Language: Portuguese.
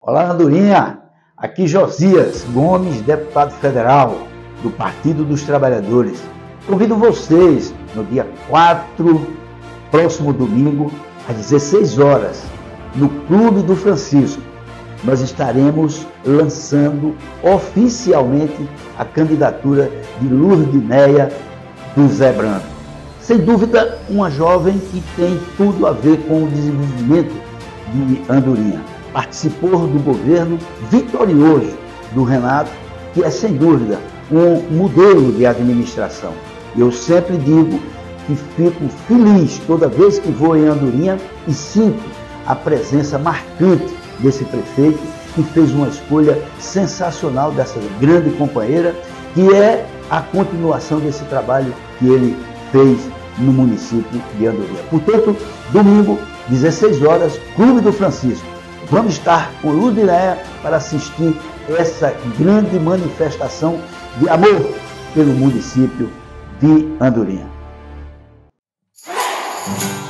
Olá, Andorinha. Aqui Josias Gomes, deputado federal do Partido dos Trabalhadores. Convido vocês no dia 4, próximo domingo, às 16 horas, no Clube do Francisco. Nós estaremos lançando oficialmente a candidatura de Lurdinéia do Zé Branco. Sem dúvida, uma jovem que tem tudo a ver com o desenvolvimento de Andorinha. Participou do governo vitorioso do Renato, que é sem dúvida um modelo de administração. Eu sempre digo que fico feliz toda vez que vou em Andorinha e sinto a presença marcante desse prefeito, que fez uma escolha sensacional dessa grande companheira, que é a continuação desse trabalho que ele fez no município de Andorinha. Portanto, domingo, 16 horas, Clube do Francisco. Vamos estar com Lurdinéia para assistir essa grande manifestação de amor pelo município de Andorinha.